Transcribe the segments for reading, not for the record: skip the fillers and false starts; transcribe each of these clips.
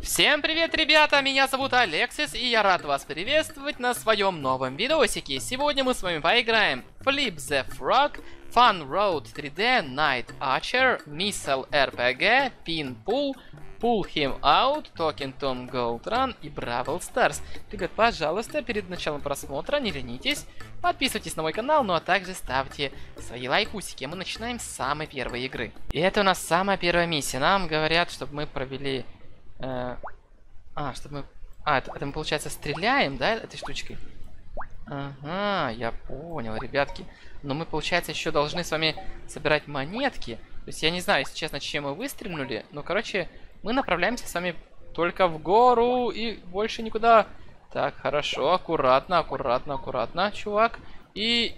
Всем привет, ребята! Меня зовут Алексис, и я рад вас приветствовать на своем новом видосике. Сегодня мы с вами поиграем Flip the Frog, Fun Road 3D, Night Archer, Missile RPG, Pin Pool, Pull Him Out, Talking Tom Gold Run и Brawl Stars. Ребят, пожалуйста, перед началом просмотра не ленитесь, подписывайтесь на мой канал, ну а также ставьте свои лайкусики. Мы начинаем с самой первой игры. И это у нас самая первая миссия. Нам говорят, чтобы мы провели... чтобы мы... это мы, получается, стреляем, да, этой штучкой? Ага, я понял, ребятки. Но мы, получается, еще должны с вами собирать монетки. То есть я не знаю, если честно, чем мы выстрелили. Но, короче, мы направляемся с вами только в гору и больше никуда. Так, хорошо, аккуратно, аккуратно, аккуратно, чувак. И...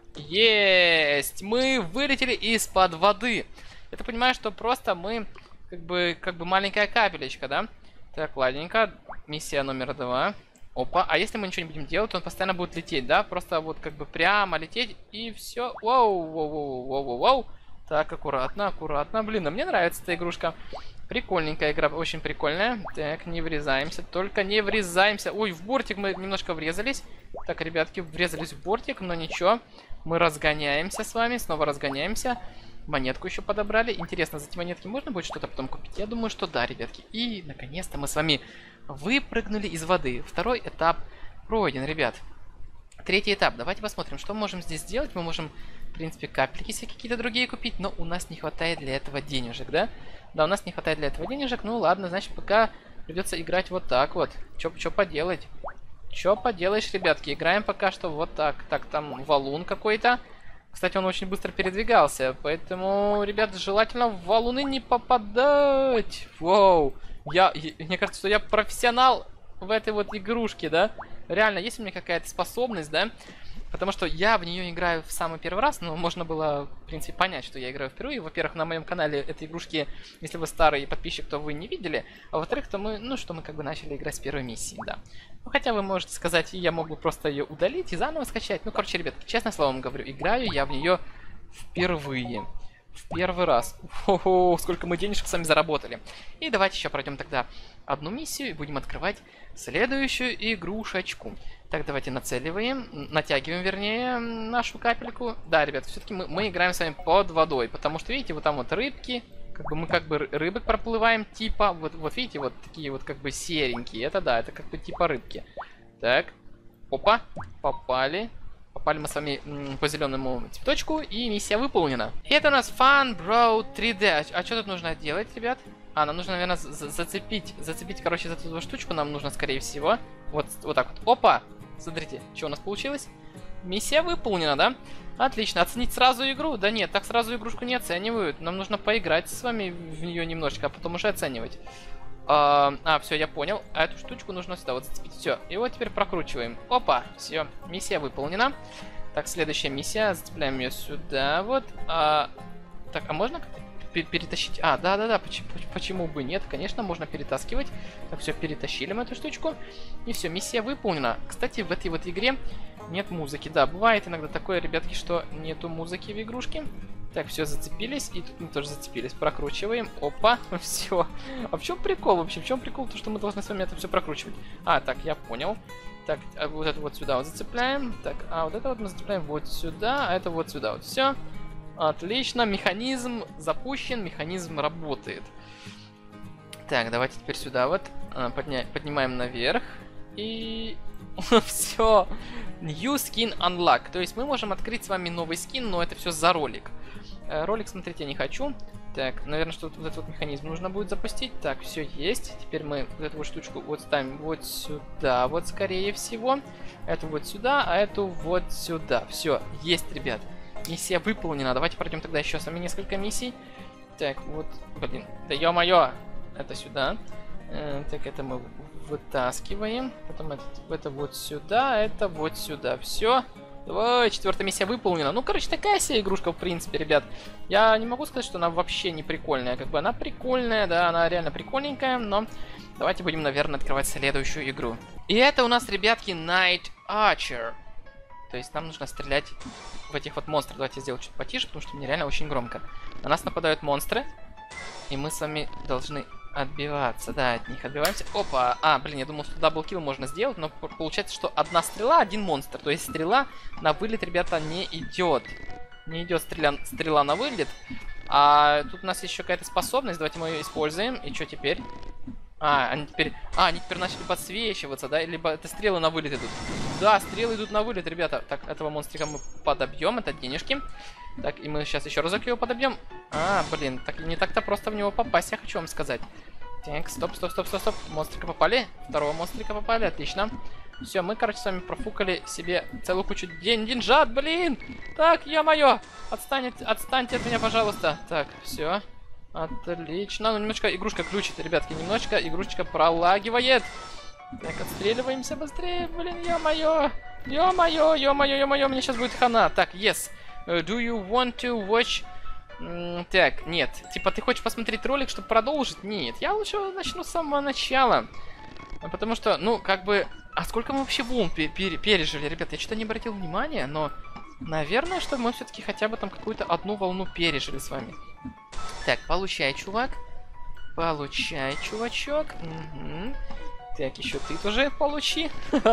есть! Мы вылетели из-под воды. Я так понимаю, что просто мы... Как бы маленькая капелечка, да? Так, ладненько. Миссия номер 2. Опа. А если мы ничего не будем делать, то он постоянно будет лететь, да? Просто вот как бы прямо лететь и все. Воу, воу, воу, воу, воу, воу. Так, аккуратно, аккуратно. Блин, а мне нравится эта игрушка. Прикольненькая игра, очень прикольная. Так, не врезаемся, только не врезаемся. Ой, в бортик мы немножко врезались. Так, ребятки, врезались в бортик, но ничего. Мы разгоняемся с вами, снова разгоняемся. Монетку еще подобрали. Интересно, за эти монетки можно будет что-то потом купить? Я думаю, что да, ребятки. И, наконец-то, мы с вами выпрыгнули из воды. Второй этап пройден, ребят. Третий этап. Давайте посмотрим, что мы можем здесь сделать. Мы можем, в принципе, капельки все какие-то другие купить, но у нас не хватает для этого денежек, да? Да, у нас не хватает для этого денежек. Ну, ладно, значит, пока придется играть вот так вот. Чё поделать? Чё поделаешь, ребятки? Играем пока что вот так. Так, там валун какой-то. Кстати, он очень быстро передвигался, поэтому, ребят, желательно в валуны не попадать. Воу. Мне кажется, что я профессионал в этой вот игрушке, да? Реально, есть у меня какая-то способность, да? Потому что я в нее играю в самый первый раз, но можно было, в принципе, понять, что я играю впервые. Во-первых, на моем канале этой игрушки, если вы старый подписчик, то вы не видели. А во-вторых, то мы, мы как бы начали играть с первой миссии, да. Ну, хотя вы можете сказать, я мог бы просто ее удалить и заново скачать. Ну, короче, ребят, честно слово вам говорю, играю я в нее впервые. В первый раз. Ого, сколько мы денежек сами заработали. И давайте еще пройдем тогда одну миссию и будем открывать следующую игрушечку. Так, давайте нацеливаем, натягиваем, вернее, нашу капельку. Да, ребят, все-таки мы играем с вами под водой, потому что, видите, вот там вот рыбки, мы как бы рыбок проплываем, типа, вот видите, вот такие вот как бы серенькие, это да, это как бы типа рыбки. Так, опа, попали. Попали мы с вами по зеленому цветочку, и миссия выполнена. И это у нас Fun Road 3D. А что тут нужно делать, ребят? Нам нужно, наверное, зацепить, короче, за эту штучку нам нужно, скорее всего. Вот так вот. Опа! Смотрите, что у нас получилось. Миссия выполнена, да? Отлично. Оценить сразу игру? Да нет, так сразу игрушку не оценивают. Нам нужно поиграть с вами в нее немножечко, а потом уже оценивать. Все, я понял. А эту штучку нужно сюда вот зацепить. Все. И вот теперь прокручиваем. Опа, все. Миссия выполнена. Так, следующая миссия. Зацепляем ее сюда. Вот. Так, а можно как-то перетащить? Да. Почему бы нет? Конечно, можно перетаскивать. Так, все, перетащили мы эту штучку. И все, миссия выполнена. Кстати, в этой вот игре нет музыки. Да, бывает иногда такое, ребятки, что нету музыки в игрушке. Так, все, зацепились, и тут мы тоже зацепились. Прокручиваем. Опа, все. А в чем прикол вообще? В чем прикол? То, что мы должны с вами это все прокручивать. Так, я понял. Так, вот это вот сюда вот зацепляем. Так, вот это вот мы зацепляем вот сюда, а это вот сюда вот. Все. Отлично, механизм запущен, механизм работает. Так, давайте теперь сюда вот поднимаем наверх. И все. New Skin Unlock. То есть мы можем открыть с вами новый скин, но это все за ролик. Ролик смотреть я не хочу. Так, наверное, что вот этот вот механизм нужно будет запустить. Так, все есть. Теперь мы вот эту вот штучку вот ставим вот сюда, вот скорее всего. Эту вот сюда, а эту вот сюда. Все, есть, ребят. Миссия выполнена. Давайте пройдем тогда еще с вами несколько миссий. Так, вот, блин, да ё-моё. Это сюда. Так, это мы вытаскиваем. Потом это вот сюда, это вот сюда. Все. Давай, четвертая миссия выполнена. Ну, короче, такая себе игрушка, в принципе, ребят. Я не могу сказать, что она вообще не прикольная. Как бы она прикольная, да, она реально прикольненькая, но давайте будем, наверное, открывать следующую игру. И это у нас, ребятки, Night Archer. То есть нам нужно стрелять в этих вот монстров. Давайте сделаю чуть потише, потому что мне реально очень громко. На нас нападают монстры. И мы с вами должны отбиваться. Да, от них отбиваемся. Опа. А, блин, я думал, что даблкил можно сделать, но получается, что одна стрела, один монстр. То есть стрела на вылет, ребята, не идет. Не идет стрела на вылет. А тут у нас еще какая-то способность. Давайте мы ее используем. И что теперь? Они теперь начали подсвечиваться, да? Либо это стрелы на вылет идут. Да, стрелы идут на вылет, ребята. Так, этого монстрика мы подобьем. Это денежки. Так, и мы сейчас еще разок его подобьем. Блин, так не так-то просто в него попасть, я хочу вам сказать. Так, стоп. Монстрика попали. Второго монстрика попали, отлично. Все, мы, короче, с вами профукали себе целую кучу деньжат, блин! Так, ё-моё! Отстаньте от меня, пожалуйста. Так, все. Отлично. Ну, немножко игрушка глючит, ребятки. Немножечко игрушечка пролагивает. Так, отстреливаемся быстрее, блин, ё-моё! Ё-моё, мне сейчас будет хана. Так, yes. Do you want to watch... Так, нет. Типа, ты хочешь посмотреть ролик, чтобы продолжить? Нет, я лучше начну с самого начала. Потому что, ну, как бы... А сколько мы вообще волн пережили, ребят? Я что-то не обратил внимания, но... Наверное, что мы все-таки хотя бы там какую-то одну волну пережили с вами. Так, получай, чувак. Получай, чувачок. Угу. Так, еще ты тоже получи.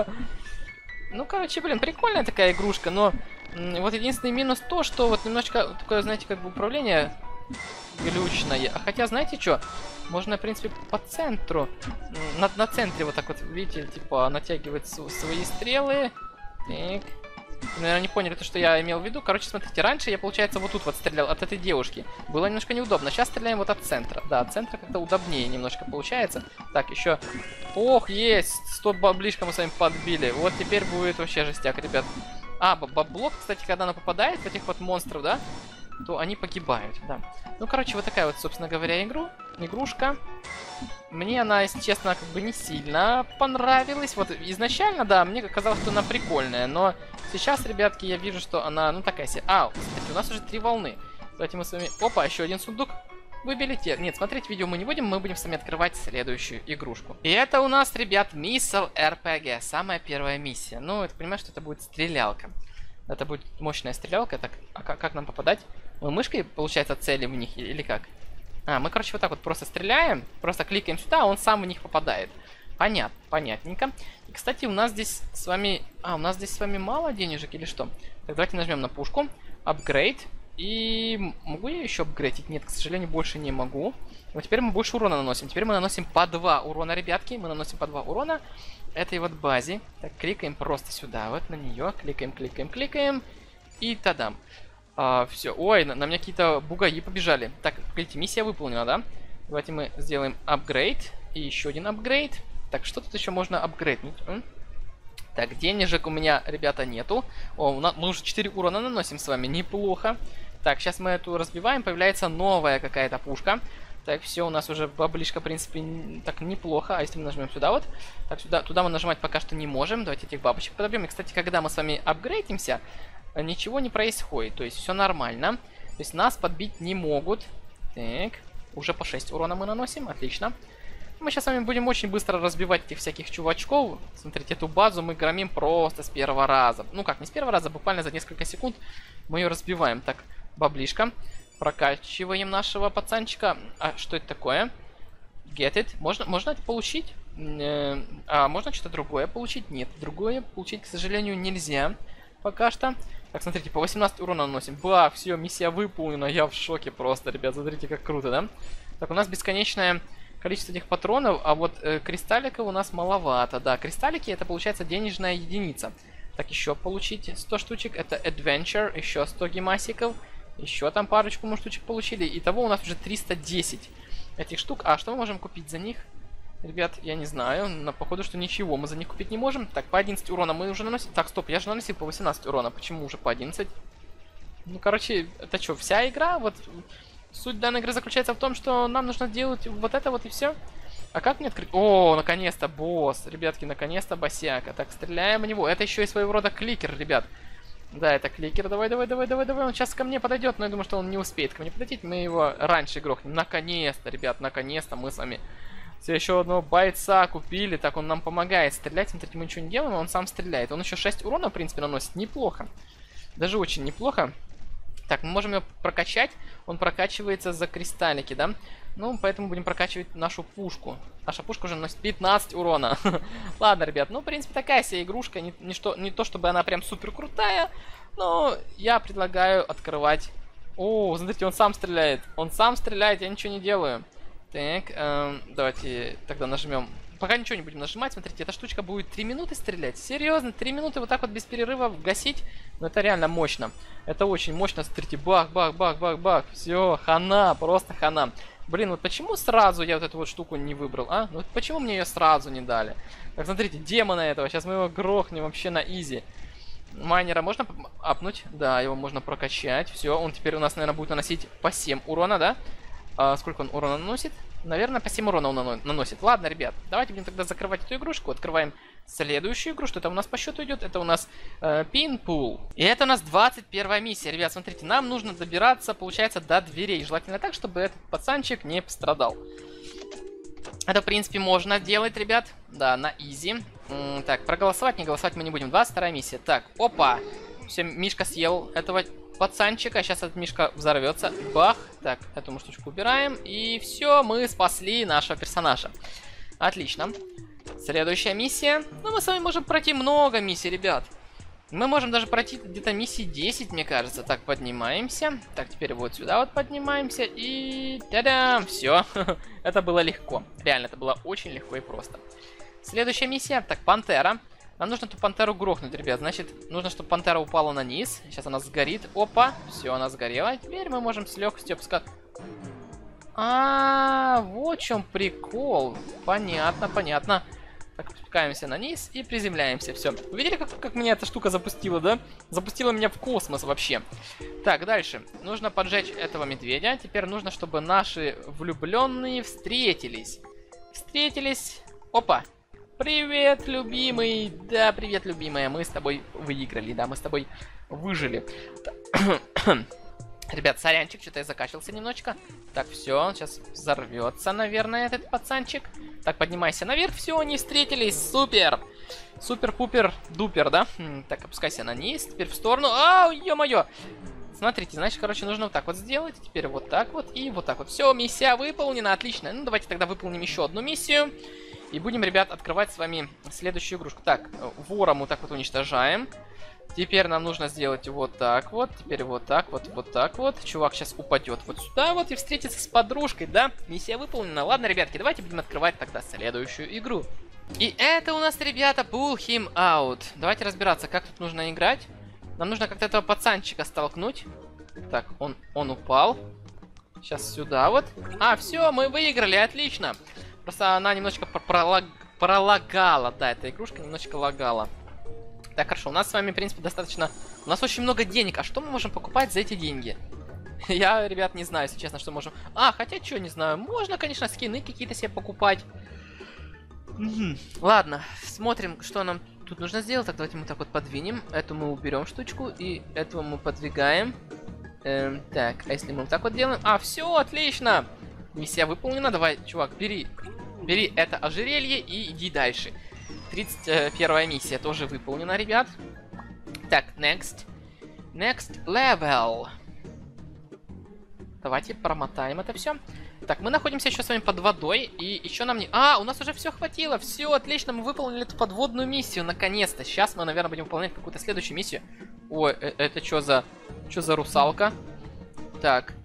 Ну, короче, блин, прикольная такая игрушка, но... Вот единственный минус то, что вот немножечко такое, знаете, как бы управление глючное. А хотя, знаете что? Можно, в принципе, по центру. На центре вот так вот, видите, типа, натягивать свои стрелы. Так. Наверное, не поняли то, что я имел в виду. Короче, смотрите, раньше я, получается, вот тут вот стрелял от этой девушки. Было немножко неудобно. Сейчас стреляем вот от центра. Да, от центра как-то удобнее немножко получается. Так, еще... Ох, есть! 100 баблишка мы с вами подбили. Вот теперь будет вообще жестяк, ребят. Баблок, кстати, когда она попадает в этих вот монстров, да, то они погибают, да. Ну, короче, вот такая вот, собственно говоря, игрушка. Мне она, если честно, как бы не сильно понравилась. Вот изначально, да, мне казалось, что она прикольная, но сейчас, ребятки, я вижу, что она, ну, такая себе. Кстати, у нас уже 3 волны. Давайте мы с вами... Опа, еще один сундук. Выберите. Нет, смотреть видео мы не будем, мы будем с вами открывать следующую игрушку. И это у нас, ребят, Missile RPG. Самая первая миссия. Ну, это понимаешь, что это будет стрелялка. Это будет мощная стрелялка. Так, как нам попадать? Мы мышкой, получается, целим в них или как? Мы, короче, вот так вот просто стреляем. Просто кликаем сюда, а он сам в них попадает. Понятненько. И, кстати, у нас здесь с вами... у нас здесь с вами мало денежек или что? Так, давайте нажмем на пушку. Апгрейд. И могу я еще апгрейдить? Нет, к сожалению, больше не могу. Вот теперь мы больше урона наносим. Теперь мы наносим по 2 урона, ребятки. Мы наносим по 2 урона этой вот базе. Так, кликаем просто сюда, вот на нее. Кликаем. И тадам. Все. Ой, на меня какие-то бугаи побежали. Так, погодите, миссия выполнена, да? Давайте мы сделаем апгрейд. И еще один апгрейд. Так, что тут еще можно апгрейднуть? Так, денежек у меня, ребята, нету. Мы уже 4 урона наносим с вами, неплохо. Так, сейчас мы эту разбиваем, появляется новая какая-то пушка. Так, все, у нас уже баблишка, в принципе, так неплохо. А если мы нажмем сюда вот? Так, туда мы нажимать пока что не можем. Давайте этих бабочек подобьем. И, кстати, когда мы с вами апгрейдимся, ничего не происходит. То есть все нормально. То есть нас подбить не могут. Так, уже по 6 урона мы наносим, отлично. Мы сейчас с вами будем очень быстро разбивать этих всяких чувачков. Смотрите, эту базу мы громим просто с первого раза. Ну как, не с первого раза, буквально за несколько секунд мы ее разбиваем. Так, баблишка. Прокачиваем нашего пацанчика. Что это такое? Get it. Можно это получить? Можно что-то другое получить? Нет, другое получить, к сожалению, нельзя. Пока что. Так, смотрите, по 18 урона наносим. Бах, все, миссия выполнена. Я в шоке просто, ребят. Смотрите, как круто, да? Так, у нас бесконечное количество этих патронов, а вот кристалликов у нас маловато. Да, кристаллики это получается денежная единица. Так, еще получить 100 штучек. Это Adventure, еще 100 гемасиков. Еще там парочку мы штучек получили. Итого у нас уже 310 этих штук. А что мы можем купить за них? Ребят, я не знаю. Но походу, что ничего мы за них купить не можем. Так, по 11 урона мы уже наносим. Так, стоп, я же наносил по 18 урона. Почему уже по 11? Ну, короче, это что, вся игра? Вот суть данной игры заключается в том, что нам нужно делать вот это вот и все. А как мне открыть? О, наконец-то босс. Ребятки, наконец-то босяка. Так, стреляем в него. Это еще и своего рода кликер, ребят. Да, это кликер. Давай. Он сейчас ко мне подойдет, но я думаю, что он не успеет ко мне подойти. Мы его раньше грохнем. Наконец-то, ребят, наконец-то мы с вами все еще одного бойца купили. Так, он нам помогает стрелять. Смотрите, мы ничего не делаем, он сам стреляет. Он еще 6 урона, в принципе, наносит. Неплохо. Даже очень неплохо. Так, мы можем его прокачать. Он прокачивается за кристаллики, да? Ну, поэтому будем прокачивать нашу пушку. Наша пушка уже наносит 15 урона. Ладно, ребят, ну, в принципе, такая себе игрушка. Не то, чтобы она прям супер крутая. Но я предлагаю открывать. О, смотрите, он сам стреляет. Он сам стреляет, я ничего не делаю. Так, давайте тогда нажмем. Пока ничего не будем нажимать, смотрите, эта штучка будет 3 минуты стрелять. Серьезно, 3 минуты вот так вот без перерыва гасить. Ну, это реально мощно. Это очень мощно, смотрите, бах, бах, бах, бах, бах. Все, хана, просто хана. Блин, вот почему сразу я вот эту вот штуку не выбрал, а? Ну, почему мне ее сразу не дали? Так, смотрите, демона этого, сейчас мы его грохнем вообще на изи. Майнера можно апнуть? Да, его можно прокачать. Все, он теперь у нас, наверное, будет наносить по 7 урона, да? Сколько он урона наносит? Наверное, по 7 урона он наносит. Ладно, ребят, давайте будем тогда закрывать эту игрушку. Открываем следующую игру. Что это у нас по счету идет? Это у нас Пинпул. И это у нас 21-я миссия. Ребят, смотрите, нам нужно добираться, получается, до дверей. Желательно так, чтобы этот пацанчик не пострадал. Это, в принципе, можно делать, ребят. Да, на изи. Так, проголосовать, не голосовать мы не будем. 22-я миссия. Так, опа. Все, Мишка съел этого пацанчика. Сейчас этот Мишка взорвется. Бах. Так, эту мы штучку убираем. И все, мы спасли нашего персонажа. Отлично. Следующая миссия. Ну, мы с вами можем пройти много миссий, ребят. Мы можем даже пройти где-то миссии 10, мне кажется. Так, поднимаемся. Так, теперь вот сюда вот поднимаемся. И... Та-дам! Все. Это было легко. Реально, это было очень легко и просто. Следующая миссия. Так, пантера. Нам нужно эту пантеру грохнуть, ребят. Значит, нужно, чтобы пантера упала на низ. Сейчас она сгорит. Опа. Все, она сгорела. Теперь мы можем с легкостью опускать. Вот в чем прикол. Понятно, понятно. Так, спускаемся на низ и приземляемся. Все. Вы видели, как меня эта штука запустила, да? Запустила меня в космос вообще. Так, дальше. Нужно поджечь этого медведя. Теперь нужно, чтобы наши влюбленные встретились. Встретились. Опа. Привет, любимый. Да, привет, любимая. Мы с тобой выиграли, да, мы с тобой выжили. Ребят, сорянчик, что-то я закачался немножечко. Так, все, сейчас взорвется, наверное, этот пацанчик. Так, поднимайся наверх, все, они встретились, супер. Супер-пупер-дупер, да? Так, опускайся на низ, теперь в сторону. Ау, ё-моё. Смотрите, значит, короче, нужно вот так вот сделать. Теперь вот так вот и вот так вот. Все, миссия выполнена, отлично. Ну, давайте тогда выполним еще одну миссию. И будем, ребят, открывать с вами следующую игрушку. Так, вора мы так вот уничтожаем. Теперь нам нужно сделать вот так вот. Теперь вот так вот, вот так вот. Чувак сейчас упадет вот сюда вот и встретится с подружкой, да? Миссия выполнена. Ладно, ребятки, давайте будем открывать тогда следующую игру. И это у нас, ребята, Pull Him Out. Давайте разбираться, как тут нужно играть. Нам нужно как-то этого пацанчика столкнуть. Так, он упал. Сейчас сюда вот. Все, мы выиграли, отлично. Просто она немножечко пролагала. Да, эта игрушка немножечко лагала. Так, хорошо, у нас с вами, в принципе, достаточно... У нас очень много денег. А что мы можем покупать за эти деньги? Я, ребят, не знаю, если честно, что можем... хотя, что, не знаю. Можно, конечно, скины какие-то себе покупать. Ладно, смотрим, что нам тут нужно сделать. Так, давайте мы так вот подвинем. Эту мы уберем штучку, и этого мы подвигаем. Так, а если мы вот так вот делаем... все, отлично! Миссия выполнена. Давай, чувак, бери это ожерелье и иди дальше. 31-я миссия тоже выполнена, ребят. Так, next level. Давайте промотаем это все. Так, мы находимся еще с вами под водой. И еще нам не... у нас уже все хватило. Все, отлично, мы выполнили эту подводную миссию. Наконец-то. Сейчас мы, наверное, будем выполнять какую-то следующую миссию. Ой, это что за русалка? Так.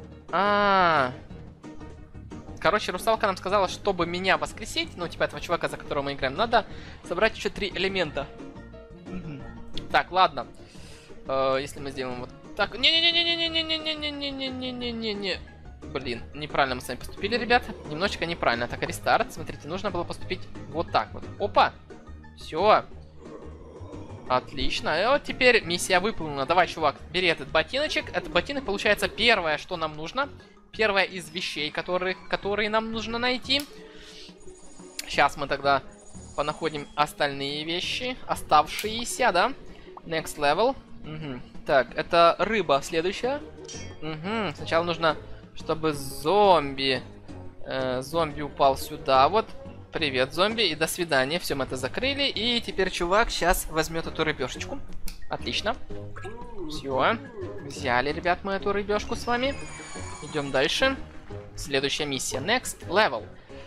Короче, русалка нам сказала, чтобы меня воскресить, ну, типа этого чувака, за которого мы играем, надо собрать еще 3 элемента. Так, ладно. Если мы сделаем вот так... Не-не-не-не-не-не-не-не-не-не-не-не-не-не-не. Блин, неправильно мы с вами поступили, ребята. Немножечко неправильно. Так, рестарт. Смотрите, нужно было поступить вот так вот. Опа! Все. Отлично. И вот теперь миссия выполнена. Давай, чувак, бери этот ботиночек. Этот ботинок, получается, первое, что нам нужно. Первое из вещей, которые нам нужно найти. Сейчас мы тогда понаходим остальные вещи. Оставшиеся, да? Next level. Так, это рыба следующая. Сначала нужно, чтобы зомби упал сюда. Вот. Привет, зомби. И до свидания. Все, мы это закрыли. И теперь чувак сейчас возьмет эту рыбешечку. Отлично. Все. Взяли, ребят, мы эту рыбешку с вами. Идем дальше. Следующая миссия. Next level.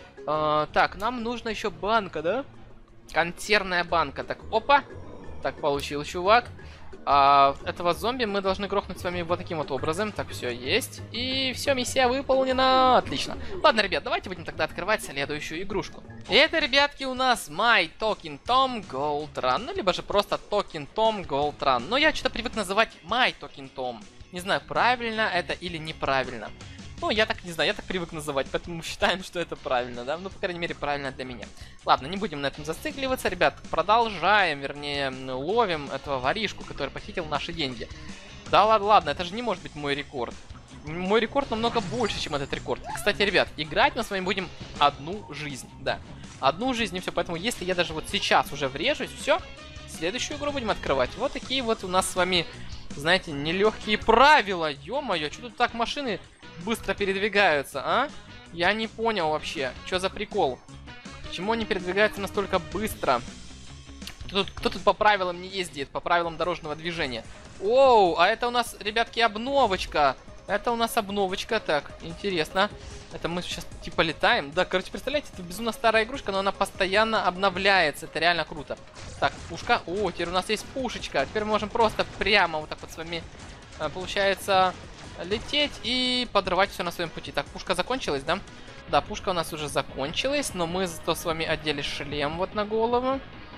Так, нам нужно еще банка, да? Консервная банка. Так, опа. Так, получил, чувак. Этого зомби мы должны грохнуть с вами вот таким вот образом. Так, все есть. И все, миссия выполнена. Отлично. Ладно, ребят, давайте будем тогда открывать следующую игрушку. И это, ребятки, у нас My Talking Tom Gold Run. Ну, либо же просто Talking Tom Gold Run. Но я что-то привык называть My Talking Tom. Не знаю, правильно это или неправильно. Ну, я так не знаю, я так привык называть, поэтому считаем, что это правильно, да? Ну, по крайней мере, правильно для меня. Ладно, не будем на этом зацикливаться, ребят. Продолжаем, вернее, ловим этого воришку, который похитил наши деньги. Да ладно, ладно, это же не может быть мой рекорд. Мой рекорд намного больше, чем этот рекорд. И, кстати, ребят, играть мы с вами будем одну жизнь, да. Одну жизнь и все, поэтому если я даже вот сейчас уже врежусь, все, следующую игру будем открывать. Вот такие вот у нас с вами, знаете, нелегкие правила. Ё-моё, что тут так машины быстро передвигаются, а? Я не понял вообще, что за прикол? Почему они передвигаются настолько быстро? Кто тут по правилам не ездит, по правилам дорожного движения? Оу, а это у нас, ребятки, обновочка. Это у нас обновочка, так, интересно. Это мы сейчас типа летаем. Да, короче, представляете, это безумно старая игрушка, но она постоянно обновляется. Это реально круто. Так, пушка. О, теперь у нас есть пушечка. Теперь мы можем просто прямо вот так вот с вами, получается, лететь и подрывать все на своем пути. Так, пушка закончилась, да? Да, пушка у нас уже закончилась, но мы зато с вами одели шлем вот на голову.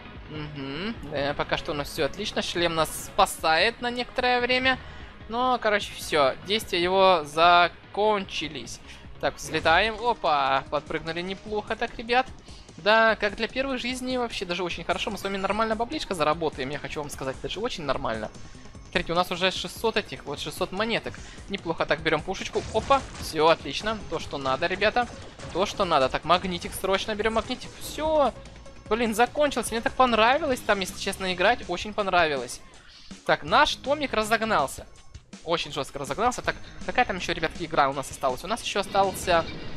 Угу. Да, пока что у нас все отлично. Шлем нас спасает на некоторое время. Но, короче, все. Действия его закончились. Так, взлетаем. Опа, подпрыгнули неплохо так, ребят. Да, как для первой жизни вообще даже очень хорошо. Мы с вами нормально баблишко заработаем, я хочу вам сказать. Это же очень нормально. Смотрите, у нас уже 600 этих, вот 600 монеток. Неплохо, так, берем пушечку. Опа, все, отлично. То, что надо, ребята. То, что надо. Так, магнитик, срочно берем магнитик. Все. Блин, закончился. Мне так понравилось там, если честно, играть. Очень понравилось. Так, наш Томик разогнался. Очень жестко разогнался. Так, какая там еще, ребятки, игра у нас осталась? У нас еще осталась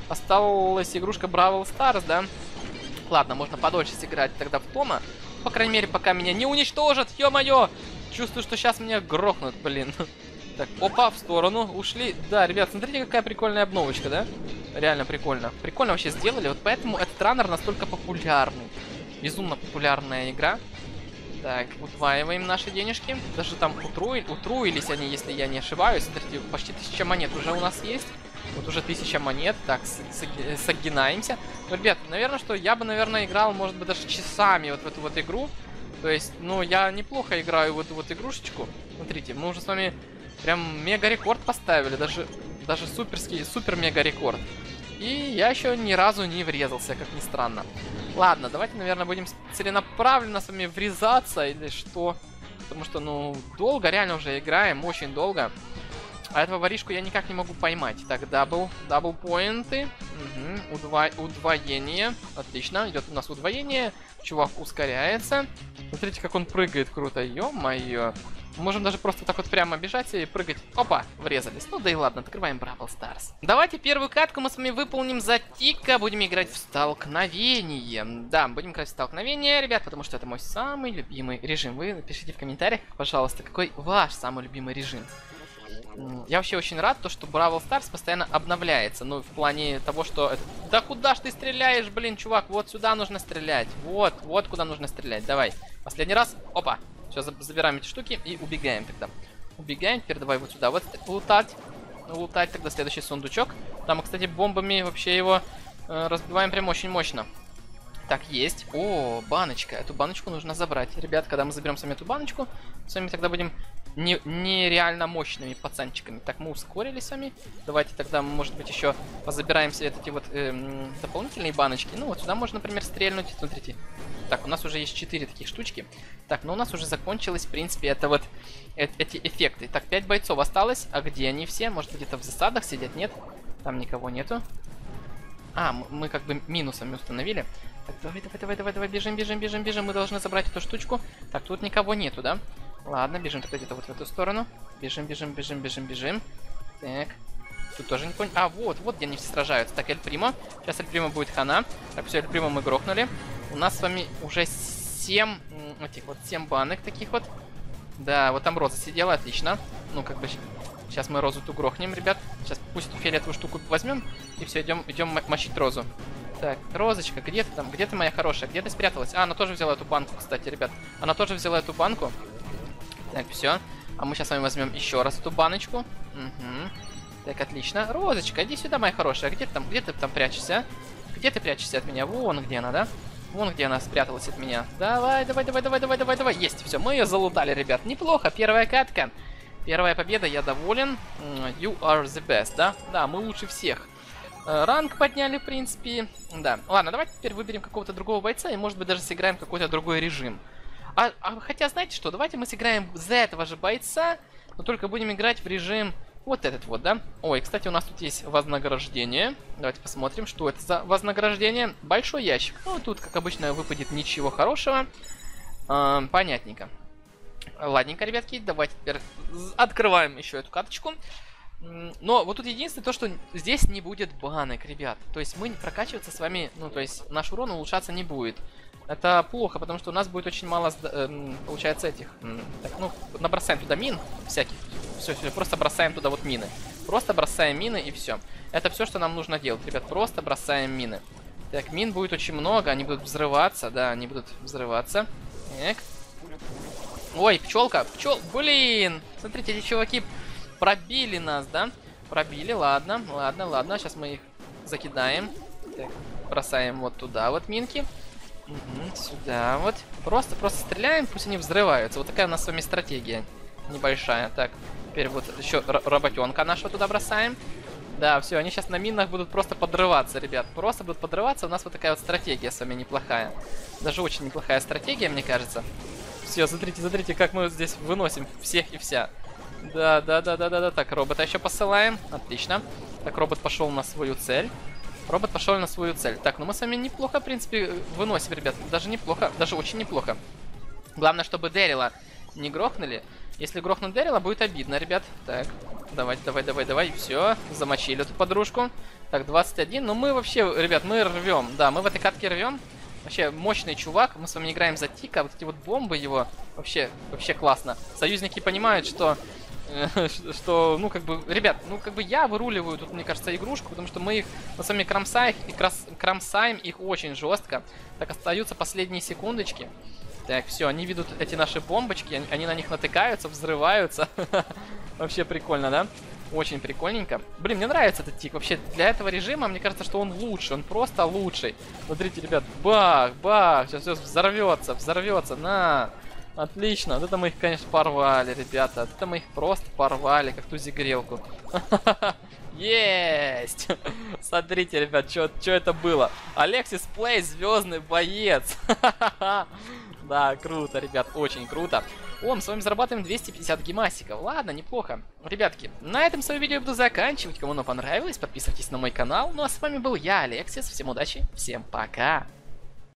игрушка Бравл Старс, да? Ладно, можно подольше сыграть тогда в Тома. По крайней мере, пока меня не уничтожат. Ё-моё! Чувствую, что сейчас меня грохнут, блин. Так, опа, в сторону, ушли. Да, ребят, смотрите, какая прикольная обновочка, да? Реально прикольно. Прикольно вообще сделали, вот поэтому этот раннер настолько популярный. Безумно популярная игра. Так, удваиваем наши денежки. Даже там утруились они, если я не ошибаюсь. Смотрите, почти 1000 монет уже у нас есть. Вот уже 1000 монет. Так, согинаемся. Ну, ребят, наверное, что я бы, наверное, играл, может быть, даже часами вот в эту вот игру. То есть, ну, я неплохо играю в эту вот игрушечку. Смотрите, мы уже с вами прям мега-рекорд поставили. Даже суперский, супер-мега-рекорд. И я еще ни разу не врезался, как ни странно. Ладно, давайте, наверное, будем целенаправленно с вами врезаться или что. Потому что, ну, долго реально уже играем, очень долго. А этого воришку я никак не могу поймать. Так, дабл поинты. Угу. Удвоение. Отлично, идет у нас удвоение. Чувак ускоряется. Смотрите, как он прыгает круто. Ё-моё. Можем даже просто так вот прямо бежать и прыгать. Опа, врезались. Ну да и ладно, открываем Бравл Старс. Давайте первую катку мы с вами выполним за Тика. Будем играть в столкновение. Да, будем играть в столкновение, ребят, потому что это мой самый любимый режим. Вы напишите в комментариях, пожалуйста, какой ваш самый любимый режим. Я вообще очень рад, что Бравл Старс постоянно обновляется. Ну, в плане того, что... Да куда ж ты стреляешь, блин, чувак? Вот сюда нужно стрелять. Вот куда нужно стрелять. Давай. Последний раз. Опа. Сейчас забираем эти штуки и убегаем тогда. Убегаем. Теперь давай вот сюда вот лутать. Лутать тогда следующий сундучок. Там, кстати, бомбами вообще его разбиваем прям очень мощно. Так, есть. О, баночка. Эту баночку нужно забрать. Ребят, когда мы заберем с вами эту баночку, с вами тогда будем нереально мощными пацанчиками. Так, мы ускорились с вами. Давайте тогда, может быть, еще позабираем себе эти вот дополнительные баночки. Ну, вот сюда можно, например, стрельнуть. Смотрите. Так, у нас уже есть 4 таких штучки. Так, но у нас уже закончилось, в принципе, это вот эти эффекты. Так, 5 бойцов осталось. А где они все? Может, где-то в засадах сидят? Нет? Там никого нету. А, мы как бы минусами установили. Так, давай, бежим. Мы должны забрать эту штучку. Так, тут никого нету, да? Ладно, бежим тогда где-то вот в эту сторону. Бежим. Так. Тут тоже не понял. А, вот где они все сражаются. Так, Эль Примо. Сейчас Эль Примо будет хана. Так, все, Эль Примо мы грохнули. У нас с вами уже 7 банок таких вот. Да, вот там Роза сидела, отлично. Ну, как бы, сейчас мы Розу ту грохнем, ребят. Сейчас пусть фиолетовую штуку возьмем, и все, идем мочить Розу. Так, Розочка, где ты там? Где ты, моя хорошая? Где ты спряталась? А, она тоже взяла эту банку, кстати, ребят. Она тоже взяла эту банку. Так, все. А мы сейчас с вами возьмем еще раз эту баночку. Угу. Так, отлично. Розочка, иди сюда, моя хорошая. Где ты там прячешься? Где ты прячешься от меня? Вон где она, да? Вон где она спряталась от меня. Давай. Есть, все, мы ее залутали, ребят. Неплохо, первая катка. Первая победа, я доволен. You are the best, да? Да, мы лучше всех. Ранг подняли, в принципе. Да. Ладно, давайте теперь выберем какого-то другого бойца и, может быть, даже сыграем какой-то другой режим. Хотя, знаете что, давайте мы сыграем за этого же бойца, но только будем играть в режим вот этот вот, да? Ой, кстати, у нас тут есть вознаграждение. Давайте посмотрим, что это за вознаграждение. Большой ящик. Ну, тут, как обычно, выпадет ничего хорошего. Понятненько. Ладненько, ребятки, давайте теперь открываем еще эту карточку. Но вот тут единственное то, что здесь не будет банок, ребят. То есть мы прокачиваться с вами, ну, то есть наш урон улучшаться не будет. Это плохо, потому что у нас будет очень мало, получается, этих... Так, ну, набросаем туда мин всяких. Все, просто бросаем туда вот мины. Просто бросаем мины и все. Это все, что нам нужно делать, ребят. Просто бросаем мины. Так, мин будет очень много, они будут взрываться. Да, они будут взрываться. Так. Ой, пчелка, блин! Смотрите, эти чуваки пробили нас, да? Пробили, ладно. Сейчас мы их закидаем. Так, бросаем вот туда вот минки. Угу, сюда вот. Просто стреляем, пусть они взрываются. Вот такая у нас с вами стратегия небольшая. Так, теперь вот еще работенка нашего туда бросаем. Да, все, они сейчас на минах будут просто подрываться, ребят. Просто будут подрываться. У нас вот такая вот стратегия с вами неплохая. Даже очень неплохая стратегия, мне кажется. Все, смотрите, как мы здесь выносим всех и вся. Да. Так, робота еще посылаем. Отлично. Так, робот пошел на свою цель. Так, ну мы с вами неплохо, в принципе, выносим, ребят. Даже неплохо, даже очень неплохо. Главное, чтобы Дэрила не грохнули. Если грохнут Дэрила, будет обидно, ребят. Так, давай. Все, замочили эту подружку. Так, 21. Ну мы вообще, ребят, мы рвем. Да, мы в этой катке рвем. Вообще мощный чувак. Мы с вами играем за Тика. Вот эти вот бомбы его. Вообще классно. Союзники понимают, что, ну, как бы, ребят, ну, как бы я выруливаю тут, мне кажется, игрушку, потому что мы с вами кромсаем их очень жестко. Так, остаются последние секундочки. Так, все, они видят эти наши бомбочки, они на них натыкаются, взрываются. Вообще прикольно, да? Очень прикольненько. Блин, мне нравится этот Тик. Вообще, для этого режима, мне кажется, что он лучше. Он просто лучший. Смотрите, ребят, бах. Сейчас все взорвется. На. Отлично. Вот это мы их, конечно, порвали, ребята. Вот это мы их просто порвали, как ту зигрелку. Есть! Смотрите, ребят, что это было. Алексис Плей, звездный боец. Да, круто, ребят, очень круто. О, мы с вами зарабатываем 250 гемасиков. Ладно, неплохо. Ребятки, на этом свое видео буду заканчивать. Кому оно понравилось, подписывайтесь на мой канал. Ну а с вами был я, Алексис. Всем удачи, всем пока.